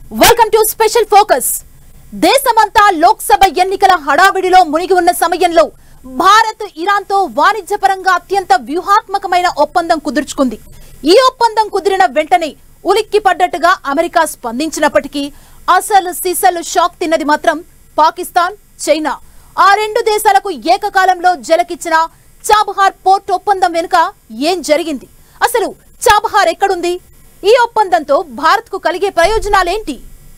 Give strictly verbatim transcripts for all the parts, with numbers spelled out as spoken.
Welcome to special focus. దేశమంతా లోక్సభ ఎన్నికల హడావిడిలో మునిగి ఉన్న సమయంలో భారత్ ఇరాన్ తో వాణిజ్యపరంగా అత్యంత వ్యూహాత్మకమైన ఒప్పందం కుదుర్చుకుంది. ఈ ఒప్పందం కుదిరిన వెంటనే ఉలిక్కి పడ్డట్టుగా అమెరికా స్పందించినప్పటికీ అసలు సిసలు షాక్ తిన్నది మాత్రం పాకిస్తాన్, చైనా. ఆ రెండు దేశాలకు ఏకకాలంలో జలకిచ్చిన చాబహార్ పోర్ట్ ఒప్పందం వెనుక ఏం జరిగింది? అసలు చాబహార్ ఎక్కడుంది? ఈ ఒప్పందంతో భారత్ కు కలిగే ప్రయోజనాలేంటి?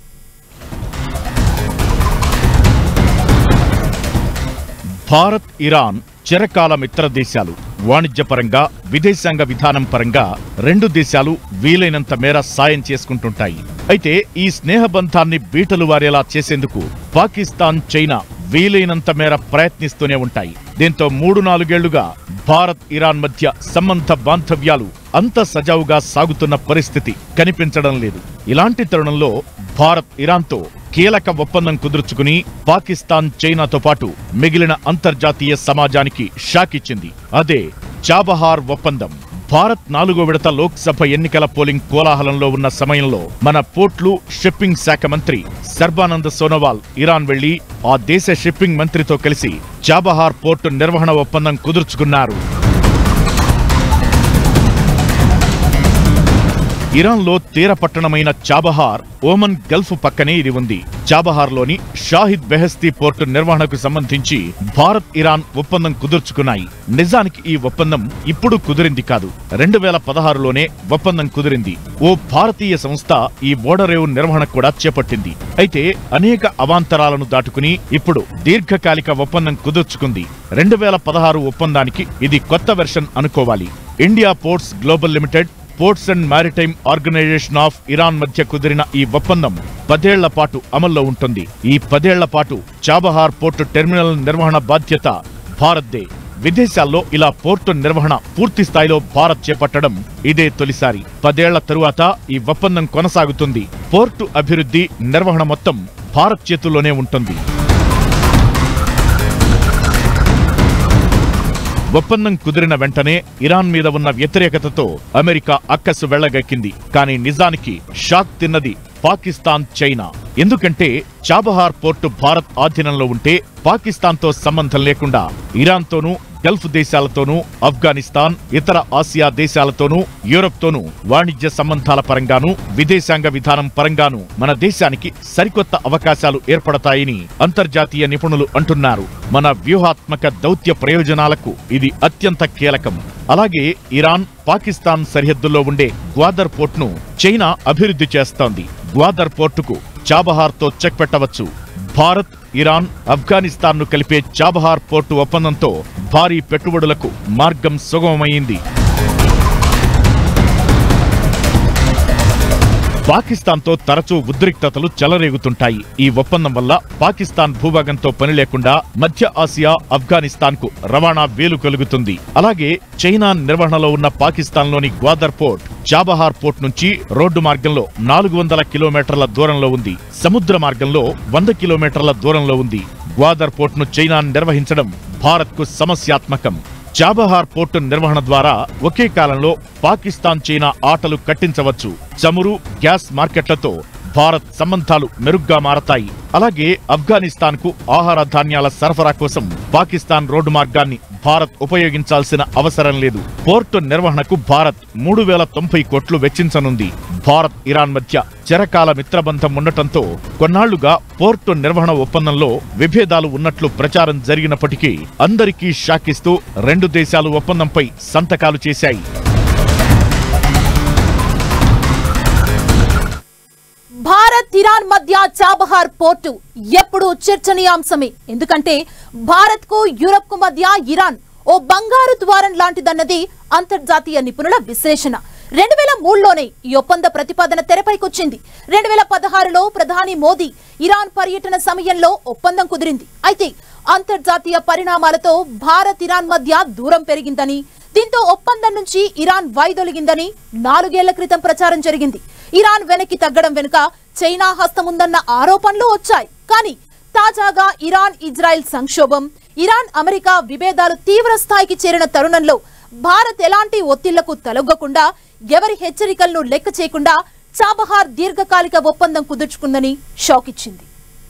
భారత్, ఇరాన్ చిరకాల మిత్ర దేశాలు. వాణిజ్యపరంగా, విదేశాంగ విధానం పరంగా రెండు దేశాలు వీలైనంత మేర సాయం చేసుకుంటుంటాయి. అయితే ఈ స్నేహబంధాన్ని బీటలు వారేలా చేసేందుకు పాకిస్తాన్, చైనా వీలైనంత మేర ప్రయత్నిస్తూనే ఉంటాయి. దీంతో మూడు నాలుగేళ్లుగా భారత్, ఇరాన్ మధ్య సంబంధ బాంధవ్యాలు అంత సజావుగా సాగుతున్న పరిస్థితి కనిపించడం లేదు. ఇలాంటి తరుణంలో భారత్ ఇరాన్తో కీలక ఒప్పందం కుదుర్చుకుని పాకిస్తాన్, చైనాతో పాటు మిగిలిన అంతర్జాతీయ సమాజానికి షాక్ ఇచ్చింది. అదే చాబహార్ ఒప్పందం. భారత్ నాలుగో విడత లోక్సభ ఎన్నికల పోలింగ్ కోలాహలంలో ఉన్న సమయంలో మన పోర్ట్లు, షిప్పింగ్ శాఖ మంత్రి సర్బానంద్ సోనోవాల్ ఇరాన్ వెళ్లి ఆ దేశ షిప్పింగ్ మంత్రితో కలిసి చాబహార్ పోర్టు నిర్వహణ ఒప్పందం కుదుర్చుకున్నారు. ఇరాన్లో తీర పట్టణమైన చాబహార్ ఓమన్ గల్ఫ్ పక్కనే ఇది ఉంది. చాబహార్లోని షాహిద్ బెహెస్తీ పోర్టు నిర్వహణకు సంబంధించి భారత్, ఇరాన్ ఒప్పందం కుదుర్చుకున్నాయి. నిజానికి ఈ ఒప్పందం ఇప్పుడు కుదిరింది కాదు, రెండు వేల పదహారులోనే ఒప్పందం కుదిరింది. ఓ భారతీయ సంస్థ ఈ ఓడరేవు నిర్వహణ కూడా చేపట్టింది. అయితే అనేక అవాంతరాలను దాటుకుని ఇప్పుడు దీర్ఘకాలిక ఒప్పందం కుదుర్చుకుంది. రెండు వేల పదహారు ఒప్పందానికి ఇది కొత్త వెర్షన్ అనుకోవాలి. India ports global limited, ports and maritime organisation of Iran మధ్య కుదిరిన ఈ ఒప్పందం పదేళ్ల పాటు అమల్లో ఉంటుంది. ఈ పదేళ్ల పాటు చాబహార్ పోర్టు టెర్మినల్ నిర్వహణ బాధ్యత భారత్దే. విదేశాల్లో ఇలా పోర్టు నిర్వహణ పూర్తి స్థాయిలో భారత్ చేపట్టడం ఇదే తొలిసారి. పదేళ్ల తరువాత ఈ ఒప్పందం కొనసాగుతుంది. పోర్టు అభివృద్ధి, నిర్వహణ మొత్తం భారత్ చేతుల్లోనే ఉంటుంది. ఒప్పందం కుదిరిన వెంటనే ఇరాన్ మీద ఉన్న వ్యతిరేకతతో అమెరికా అక్కసు వెళ్లగక్కింది. కానీ నిజానికి షాక్ తిన్నది పాకిస్తాన్, చైనా. ఎందుకంటే చాబహార్ పోర్టు భారత్ ఆధీనంలో ఉంటే పాకిస్తాన్తో సంబంధం లేకుండా ఇరాన్తోనూ, గల్ఫ్ దేశాలతోనూ, ఆఫ్ఘనిస్తాన్, ఇతర ఆసియా దేశాలతోనూ, యూరప్తోనూ వాణిజ్య సంబంధాల పరంగానూ, విదేశాంగ విధానం పరంగానూ మన దేశానికి సరికొత్త అవకాశాలు ఏర్పడతాయని అంతర్జాతీయ నిపుణులు అంటున్నారు. మన వ్యూహాత్మక దౌత్య ప్రయోజనాలకు ఇది అత్యంత కీలకం. అలాగే ఇరాన్, పాకిస్తాన్ సరిహద్దుల్లో ఉండే గ్వాదర్ పోర్టును చైనా అభివృద్ధి చేస్తోంది. గ్వాదర్ పోర్టుకు చాబహార్తో చెక్ పెట్టవచ్చు. భారత్, ఇరాన్, ఆఫ్ఘనిస్తాన్ను కలిపే చాబహార్ పోర్టు ఒప్పందంతో భారీ పెట్టుబడులకు మార్గం సుగమమైంది. పాకిస్తాన్తో తరచూ ఉద్రిక్తతలు చెలరేగుతుంటాయి. ఈ ఒప్పందం వల్ల పాకిస్తాన్ భూభాగంతో పని లేకుండా మధ్య ఆసియా, ఆఫ్ఘనిస్తాన్ కు రవాణా వేలు కలుగుతుంది. అలాగే చైనా నిర్వహణలో ఉన్న పాకిస్తాన్లోని గ్వాదర్ పోర్ట్ చాబహార్ పోర్ట్ నుంచి రోడ్డు మార్గంలో నాలుగు వందల కిలోమీటర్ల దూరంలో ఉంది. సముద్ర మార్గంలో వంద కిలోమీటర్ల దూరంలో ఉంది. గ్వాదర్ పోర్ట్ను చైనా నిర్వహించడం భారత్ కు సమస్యాత్మకం. చాబహార్ పోర్టు నిర్వహణ ద్వారా ఒకే కాలంలో పాకిస్తాన్, చైనా ఆటలు కట్టించవచ్చు. చమురు, గ్యాస్ మార్కెట్లతో భారత్ సంబంధాలు మెరుగ్గా మారతాయి. అలాగే ఆఫ్ఘనిస్తాన్ కు ఆహార ధాన్యాల సరఫరా కోసం పాకిస్తాన్ రోడ్డు మార్గాన్ని భారత్ ఉపయోగించాల్సిన అవసరం లేదు. పోర్టు నిర్వహణకు భారత్ మూడు వేల తొంభై కోట్లు వెచ్చించనుంది. భారత్, ఇరాన్ మధ్య చిరకాల మిత్రబంధం ఉండటంతో కొన్నాళ్లుగా పోర్టు నిర్వహణ ఒప్పందంలో విభేదాలు ఉన్నట్లు ప్రచారం జరిగినప్పటికీ అందరికీ షాకిస్తూ రెండు దేశాలు ఒప్పందంపై సంతకాలు చేశాయి. భారత్, ఇరాన్ మధ్య చాబహార్ పోర్టు ఎప్పుడు చర్చనీయాంశమే. ఎందుకంటే భారత్ కు, యూరప్ కు మధ్య ఇరాన్ ఓ బంగారు ద్వారం లాంటిదన్నది అంతర్జాతీయ నిపుణుల విశ్లేషణ. రెండు వేల మూడులోనే ఈ ఒప్పంద ప్రతిపాదన తెరపైకొచ్చింది. రెండు వేల పదహారులో ప్రధాని మోదీ ఇరాన్ పర్యటన సమయంలో ఒప్పందం కుదిరింది. అయితే అంతర్జాతీయ పరిణామాలతో భారత్, ఇరాన్ మధ్య దూరం పెరిగిందని, దీంతో ఒప్పందం నుంచి ఇరాన్ వైదొలిగిందని నాలుగేళ్ల క్రితం ప్రచారం జరిగింది. ఇరాన్ వెనక్కి తగ్గడం వెనుక చైనా హస్తముందన్న ఆరోపణలు వచ్చాయి. కానీ తాజాగా ఇరాన్, ఇజ్రాయెల్ సంక్షోభం, ఇరాన్, అమెరికా విభేదాలు తీవ్ర స్థాయికి చేరిన తరుణంలో భారత్ ఎలాంటి ఒత్తిళ్లకు తలొగ్గకుండా, ఎవరి హెచ్చరికలను లెక్క చేయకుండా చాబహార్ దీర్ఘకాలిక ఒప్పందం కుదుర్చుకుందని షాక్ ఇచ్చింది.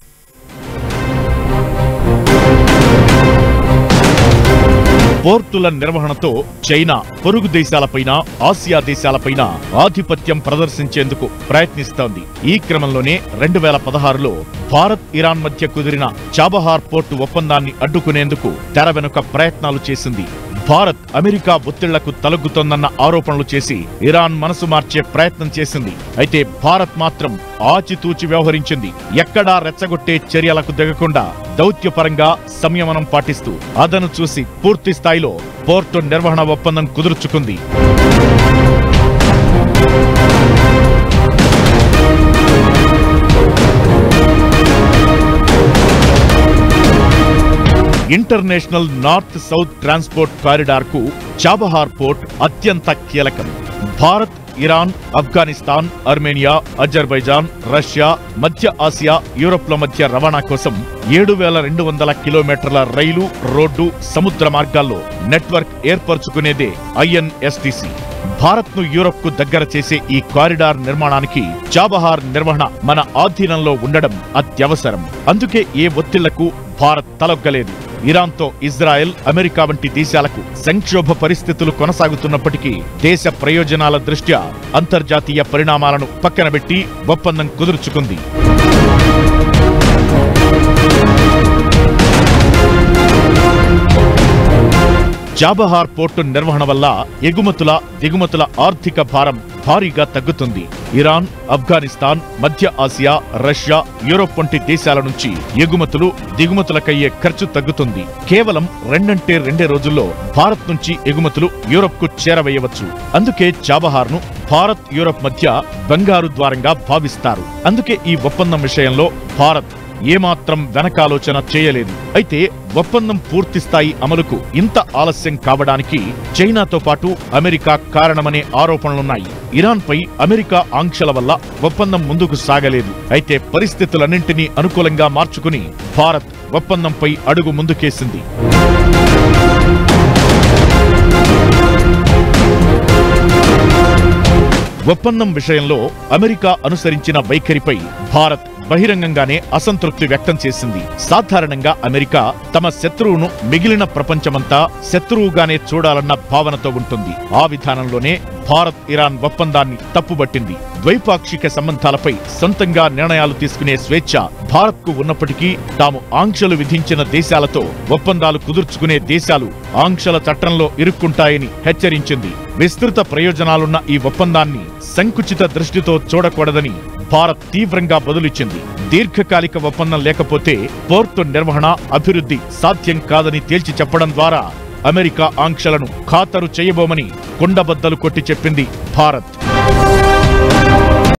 పోర్టుల నిర్వహణతో చైనా పొరుగు దేశాలపైన, ఆసియా దేశాలపైన ఆధిపత్యం ప్రదర్శించేందుకు ప్రయత్నిస్తోంది. ఈ క్రమంలోనే రెండు వేల పదహారులో భారత్ ఇరాన్ మధ్య కుదిరిన చాబహార్ పోర్టు ఒప్పందాన్ని అడ్డుకునేందుకు తెర వెనుక ప్రయత్నాలు చేసింది. భారత్ అమెరికా ఒత్తిళ్లకు తలొగ్గుతోందన్న ఆరోపణలు చేసి ఇరాన్ మనసు మార్చే ప్రయత్నం చేసింది. అయితే భారత్ మాత్రం ఆచితూచి వ్యవహరించింది. ఎక్కడా రెచ్చగొట్టే చర్యలకు దిగకుండా దౌత్యపరంగా సంయమనం పాటిస్తూ అదను చూసి పూర్తి స్థాయిలో పోర్టు నిర్వహణ ఒప్పందం కుదుర్చుకుంది. International north south transport corridor కు చాబహార్ పోర్ట్ అత్యంత కీలకం. Bharat, Iran, Afghanistan, Armenia, Azerbaijan, Russia, మధ్య ఆసియా, యూరోప్ల మధ్య రవాణా కోసం ఏడు వేల రెండు వందల కిలోమీటర్ల రైలు, రోడ్డు, సముద్ర మార్గాల్లో నెట్వర్క్ ఏర్పరచుకునేదే ఐఎన్ఎస్టీసీ. భారత్ ను యూరప్ కు దగ్గర చేసే ఈ కారిడార్ నిర్మాణానికి చాబహార్ నిర్వహణ మన ఆధీనంలో ఉండడం అత్యవసరం. అందుకే ఏ ఒత్తిళ్లకు భారత్ తలొగ్గలేదు. ఇరాన్తో ఇజ్రాయెల్, అమెరికా వంటి దేశాలకు సంక్షోభ పరిస్థితులు కొనసాగుతున్నప్పటికీ దేశ ప్రయోజనాల దృష్ట్యా అంతర్జాతీయ పరిణామాలను పక్కనబెట్టి ఒప్పందం కుదుర్చుకుంది. చాబహార్ పోర్టు నిర్వహణ వల్ల ఎగుమతుల, దిగుమతుల ఆర్థిక భారం భారీగా తగ్గుతుంది. ఇరాన్, ఆఫ్ఘనిస్తాన్, మధ్య ఆసియా, రష్యా, యూరోప్ వంటి దేశాల నుంచి ఎగుమతులు, దిగుమతులకయ్యే ఖర్చు తగ్గుతుంది. కేవలం రెండంటే రెండే రోజుల్లో భారత్ నుంచి ఎగుమతులు యూరోప్ కు చేరవేయవచ్చు. అందుకే చాబహార్ ను భారత్, యూరోప్ మధ్య బంగారు ద్వారంగా భావిస్తారు. అందుకే ఈ ఒప్పందం విషయంలో భారత్ ఏమాత్రం వెనకాలోచన చేయలేదు. అయితే ఒప్పందం పూర్తిస్థాయి అమలుకు ఇంత ఆలస్యం కావడానికి చైనాతో పాటు అమెరికా కారణమనే ఆరోపణలున్నాయి. ఇరాన్ పై అమెరికా ఆంక్షల వల్ల ఒప్పందం ముందుకు సాగలేదు. అయితే పరిస్థితులన్నింటినీ అనుకూలంగా మార్చుకుని భారత్ ఒప్పందంపై అడుగు ముందుకేసింది. ఒప్పందం విషయంలో అమెరికా అనుసరించిన వైఖరిపై భారత్ బహిరంగంగానే అసంతృప్తి వ్యక్తం చేసింది. సాధారణంగా అమెరికా తమ శత్రువును మిగిలిన ప్రపంచమంతా శత్రువుగానే చూడాలన్న భావనతో ఉంటుంది. ఆ విధానంలోనే భారత్ ఇరాన్ ఒప్పందాన్ని తప్పుబట్టింది. ద్వైపాక్షిక సంబంధాలపై సొంతంగా నిర్ణయాలు తీసుకునే స్వేచ్ఛ భారత్ కు ఉన్నప్పటికీ తాము ఆంక్షలు విధించిన దేశాలతో ఒప్పందాలు కుదుర్చుకునే దేశాలు ఆంక్షల చట్టంలో ఇరుక్కుంటాయని హెచ్చరించింది. విస్తృత ప్రయోజనాలున్న ఈ ఒప్పందాన్ని సంకుచిత దృష్టితో చూడకూడదని భారత్ తీవ్రంగా బదులిచ్చింది. దీర్ఘకాలిక ఒప్పందం లేకపోతే పోర్టు నిర్వహణ, అభివృద్ధి సాధ్యం కాదని తేల్చి చెప్పడం ద్వారా అమెరికా ఆంక్షలను ఖాతరు చేయబోమని కుండబద్దలు కొట్టి చెప్పింది భారత్.